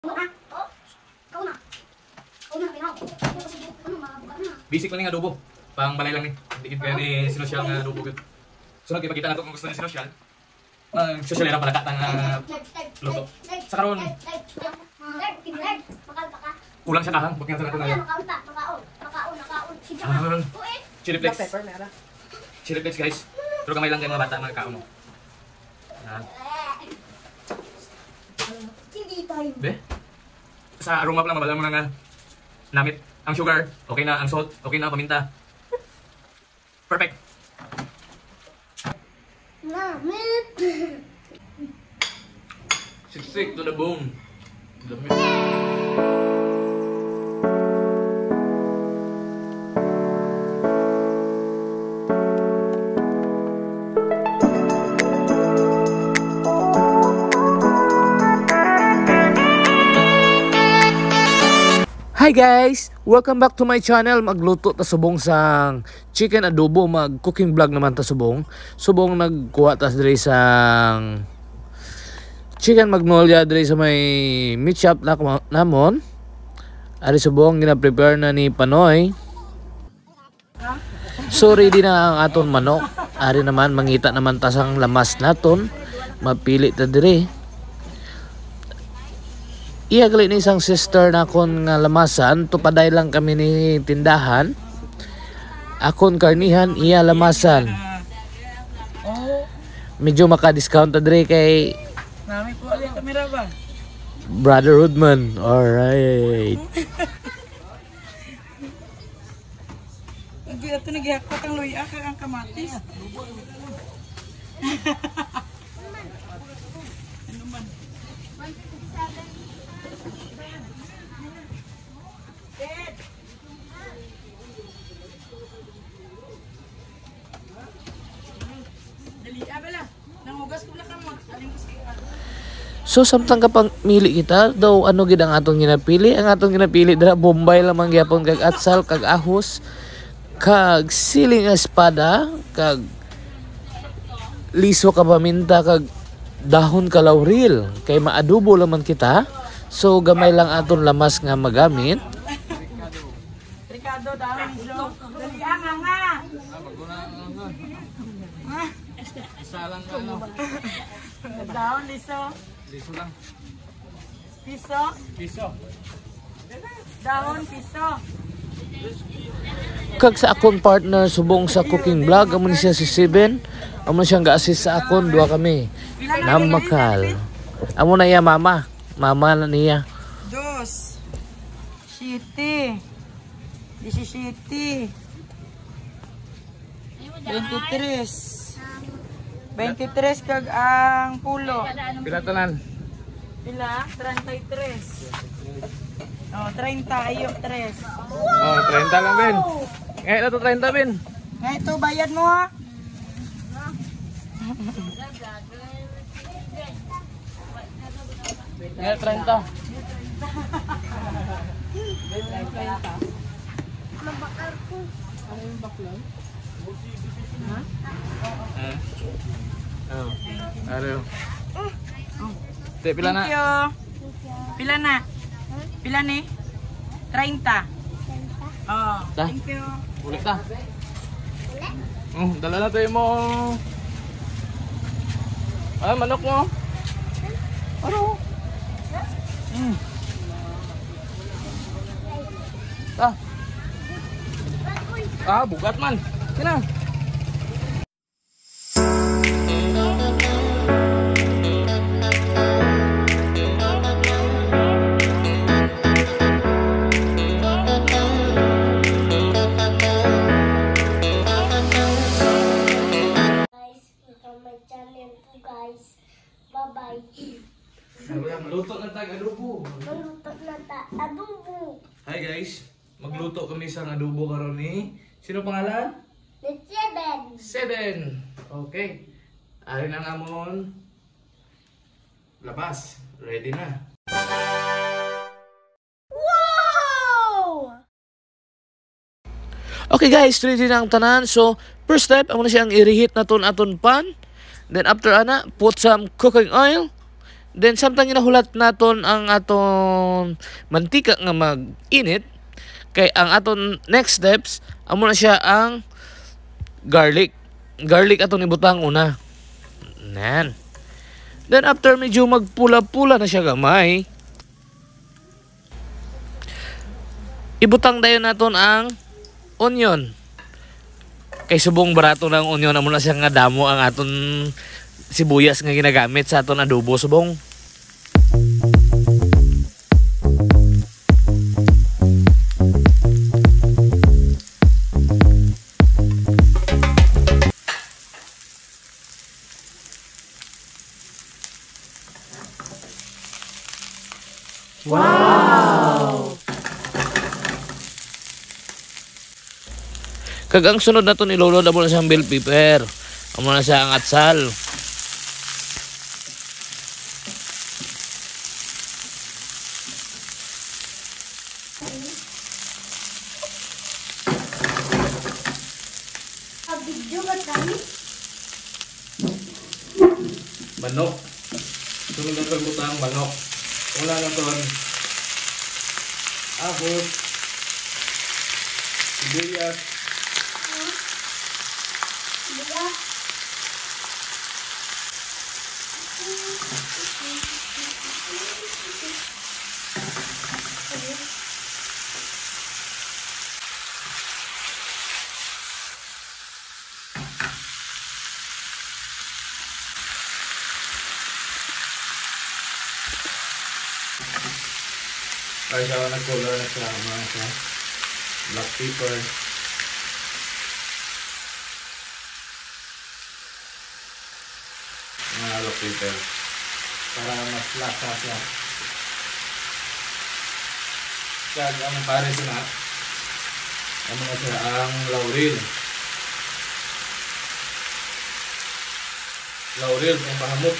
Basic lang yung adobo. Pang balay lang ni. Dikit kaya ni sinosyal nga adobo. Sunod, ipakita na ito kung gusto ni sinosyal. Sosyal lang pala katang luto. Sa karon, kulang siya kahang. Bakit natin ngayon? Chili flakes. Chili flakes guys. Pero kamay lang kayo mga bata, mga kaon mo. Be? Sa aroma pa lang, mabala mo na nga namit. Ang sugar, okay na. Ang salt, okay na. Paminta. Perfect. Namit. Siksik to the bone. Hi guys! Welcome back to my channel. Magluto ta subong sang chicken adobo. Mag cooking vlog naman ta subong. Subong nagkuha ta diri sang chicken magnolia diri sa may meat shop namon. Ari subong gina-prepare na ni Panoy. So ready na ang aton manok. Ari naman mangita naman ta sang lamas naton. Mapili ta diri. Iya gali ni isang sister na akon nga lamasan, tupaday lang kami ni tindahan. Akon karnihan, iya lamasan. Medyo maka-discount adre kay Nami po ali kamera ba? Brother Hoodman. Alright. Agi ato nagihakot ang luya kag ang kamatis. Ano man? Dali abala. Nangugas ko na kamo. Aling kusiga. So samtang kapag mili kita, daw ano gid ang atong ginapili? Ang atong ginapili dira Bombay lamang gyapon kag atsal kag ahos kag siling espada kag liso ka paminta kag dahon ka laurel kay maadobo lamang kita. So gamay lang aton lamas nga magamit. Ricardo dahon iso. Dali nga. Isa lang ano. Dahon liso. Liso lang. Piso. Piso. Dahon piso. Kag sa akong partner subong sa cooking vlog, amo ni siya si Steven. Amo siyang ga-assist sa akon, duha kami. Namakal. Amo na iya mama. Mama na niya. 2 7 17 23 kag ang pulo. Pila tanan? Pila? 33. Oh, 30 ayo 3. Oh, 30 lang Ben. Ngayon na to 30 Ben. Nga ito bayad mo ha. Ngayon 30. Mabakar ko. Oh. Ano? Te pila na? Thank you. Pila na? Pila ni? 30. Oh, Ta? thank you. Ulit ta. Dala na tayo mo. Ah, manok mo. Ano? Ta. Ah, bugat man. Kina. Guys, bye-bye. Magluto na tag adobo. Malutot na ta adobo. Hi guys, magluto kami sa adobo karon ni. Sino pangalan? Let's 7. Okay. Ari na nga amon. Labas. Ready na. Wow! Okay guys, ready na ang tanan. So, first step, amo na siyang i-reheat naton aton pan. Then after ana, put some cooking oil. Then samtang ginahulat naton ang aton mantika nga mag-init, kay ang aton next steps amo na siya ang garlic. Garlic aton ibutang una. Nan. Then after medyo magpula-pula na siya gamay, ibutang dayon naton ang onion. Kay subong barato ng onion amo na siya nga damo ang aton sibuyas nga ginagamit sa aton adobo subong. Kag ang sunod na to nilulod amo na siyang bell pepper. Amo na siya ang atsal. Video ka tayo? Manok. Sunod na itong butang manok. Wala na ito. Ahos. Sibuyas. Diba? Ay, siya nag-color na siya. Mga siya. Black pepper. Mga black pepper. Para mas lasa siya. Kag ang pare siya na. Ano na siya ang laurel. Laurel kung pahamot.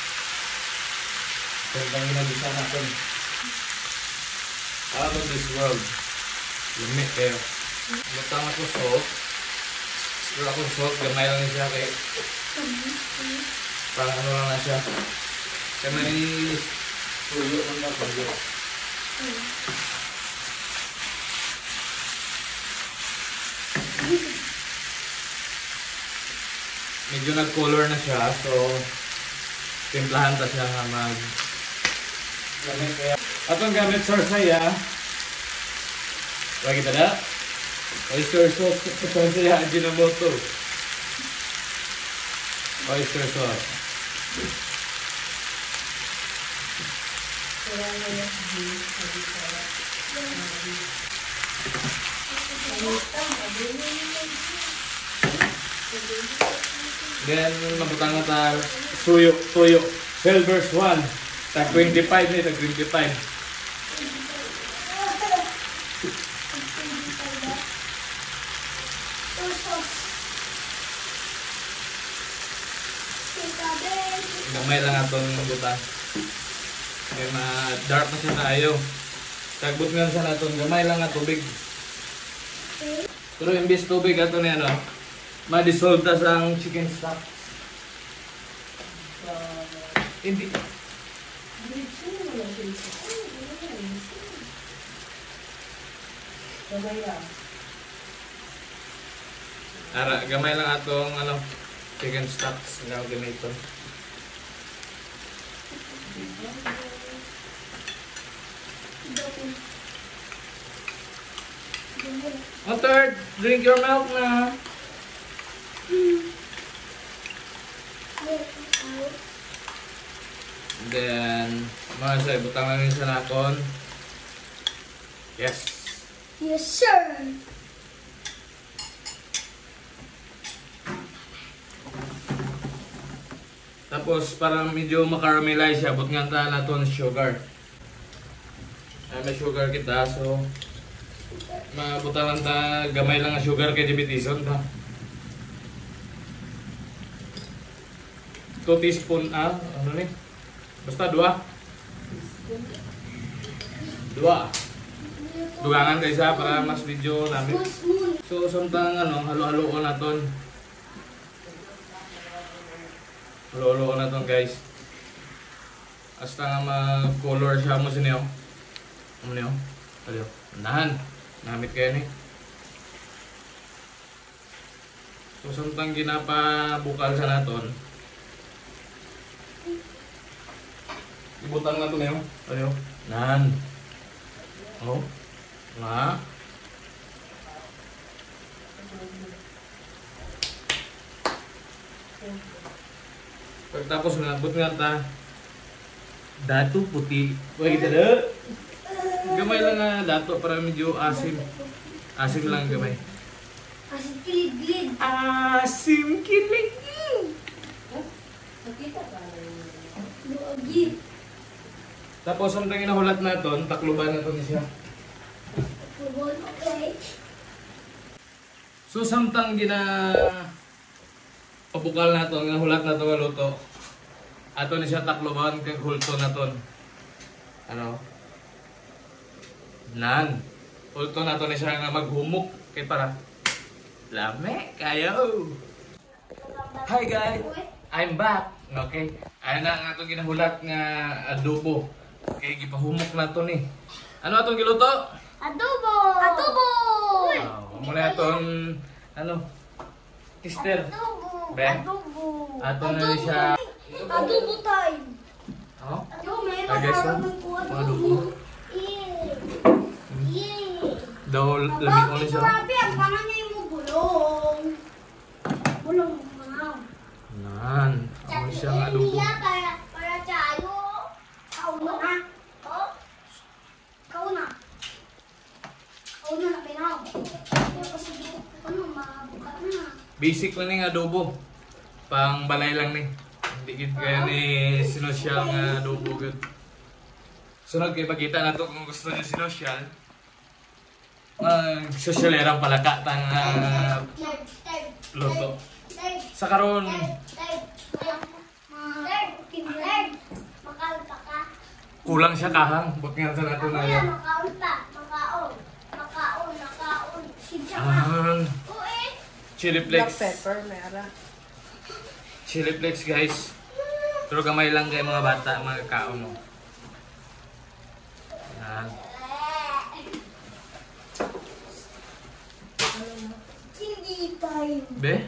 Tentang ginagisa natin. Out of this world. Limit kayo. Butang ako salt. Pero akong salt, gamay lang siya kay parang ano lang na siya. Kaya may tuyo man ba pag medyo nag-color na siya, so timplahan ta siya nga mag gamit kaya. Atong gamit sarsaya. Lagi tada. Oyster sauce sarsaya Ajinomoto. Oyster sauce. Then mabutang na ta tuyo. Silver's 1. Tag 25 ni, tag 25. Gamay lang atong butang. Kaya ma-dark na siya tayo. Tagbot nga siya natin, gamay lang nga tubig. Pero imbis tubig ato na ano, ma-dissolve ta sa ang chicken stock. Hindi. Ara, gamay lang atong ano, chicken stocks nga ganito. Oh, third, drink your milk na. Then, mga sa ibutang namin sa nakon. Yes. Yes, sir. Tapos, para medyo makaramelize siya, but nga ta naton sugar. Ay, may sugar kita, so mabutangan ta gamay lang ang sugar kay diabetison ta. 2 teaspoon ano ni? Basta 2. Dugangan kay isa para mas medyo namin. So samtang ano, halo-halo ko naton. Halo-halo ko naton guys. Hasta nga mag-color siya mo siniyo. Ano niyo? Aliyo. Nahan. Namit kayo ni. So, samtang ginapabukal sa naton. Ibutang na ito niyo. Aliyo. Nahan. Oh. Nga. Pagtapos nabot nga ta. Dato puti. Wag kita na. Gamay lang nga dato para medyo asim. Asim lang gamay. Asin kilid-kilid. Asim kilig. Luagi. Tapos samtang inahulat naton, takluban naton siya. Okay. So samtang pabukal naton, inahulat naton nga luto. Ato ni siya takluban kay hulto naton. Ano? Nan. Hulto naton ni siya nga maghumok kay para lame kayo. Hi guys. I'm back. Okay. Ay na nga itong ginahulat nga adobo. Okay, gipahumok na ito ni. Ano itong giluto? Adobo. Adobo. Muna itong, Kister. Adobo. Be? Adobo. Ato na siya. Adobo time. Oh? Yo, may Ah, guys, oh. ko Mga adobo. adobo. Daw lami ko ni siya. Grabe, ang pangan niya yung bulong. Bulong mga. Nan. Ano siya nga adobo. Para tayo. Kau na. Oh? Kau na. Kau na na pinaw. Kasi dito ano, mabuka na. Basic lang ni adobo. Pang balay lang ni. Hindi gid kaya ni sinosyal nga adobo gud. Sunod kay pakita na to kung gusto niyo sinosyal. Sosyalerang palaka tang luto. Sa karon kulang siya kahang bot nga sa nato na yan. Chili Black flakes. pepper, mera. Chili flakes guys. Pero gamay lang kay mga bata, mga kaon mo. Yan. Chili time. Be?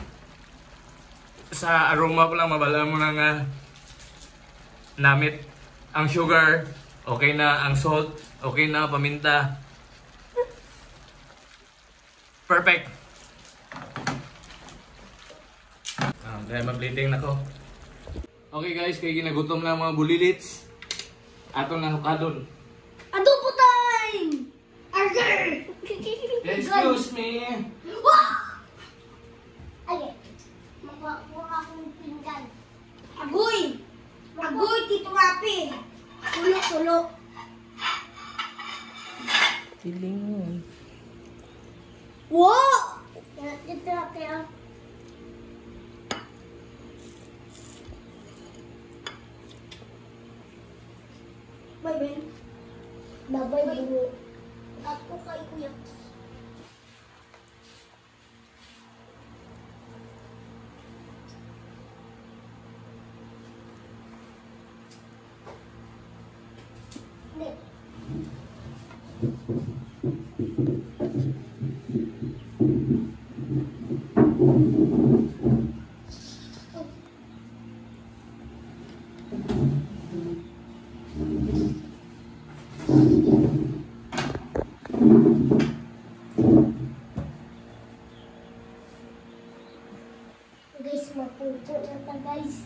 Sa aroma pa lang mabala mo na nga namit ang sugar, okay na ang salt, okay na paminta. Perfect. Dahil mag-bleeding na ko. Okay guys, kay ginagutom na mga bulilits. Ato na hukadon. Adobo time! Arger! Excuse me. Wah! Okay. Magwawa akong pinggan. Agoy! Agoy, Tito Rapi! Tulo-tulo. Feeling mo. Wow! Tito Rapi, ah. Bye, Ben. Bye-bye, bro. Ako kay Kuya. Hindi. Guys, maputo na ta, guys.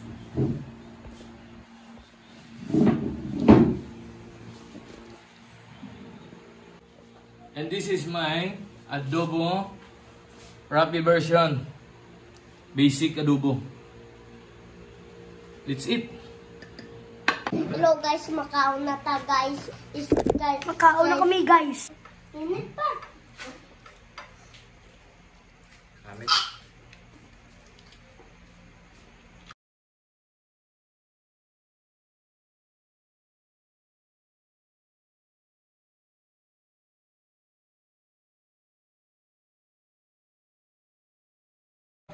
And this is my adobo Rappi version. Basic adobo. Let's eat. Hello guys, makaon na ta guys. Makaon na kami guys. Init pa. Amit.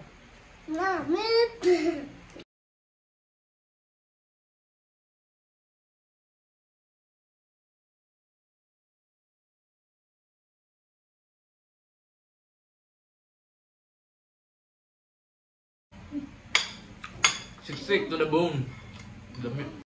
Namit. Siksik to the bone. Dami.